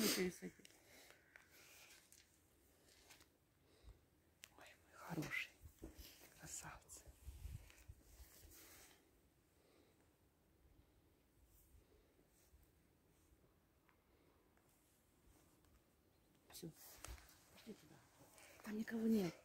пересадить. Ой, мой хороший. Красавцы. Все. Пошли туда. Там никого нет.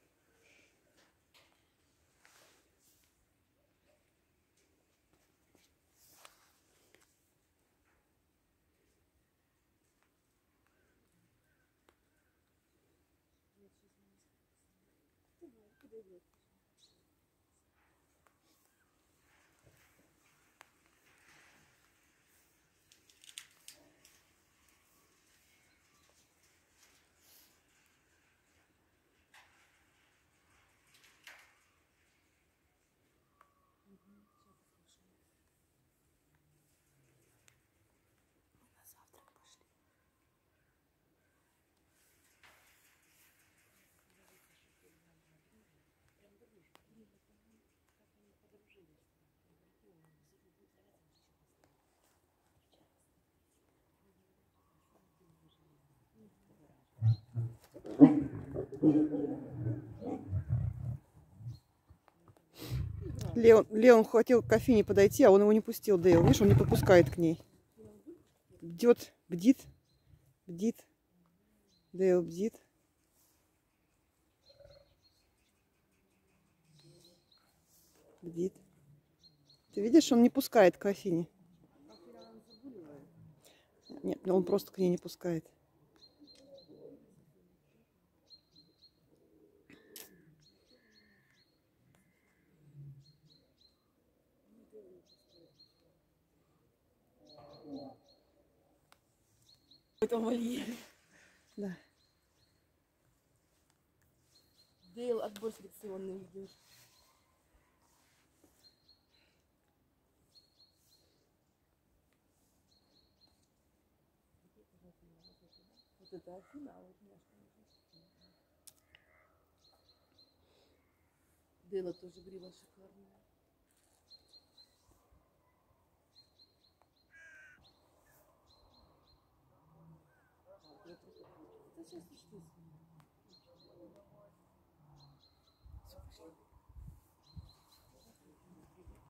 Леон хотел к кофейне подойти, а он его не пустил, Дейл. Видишь, он не подпускает к ней. Бдит, бдит, бдит. Дейл бдит. Бдит. Ты видишь, он не пускает к кофейне. Нет, он просто к ней не пускает. Это вольер. Да. Дейл, отбор селекционный идет. Вот это Афина, а вот няшка. Дейла тоже грива шикарная. Это сейчас что?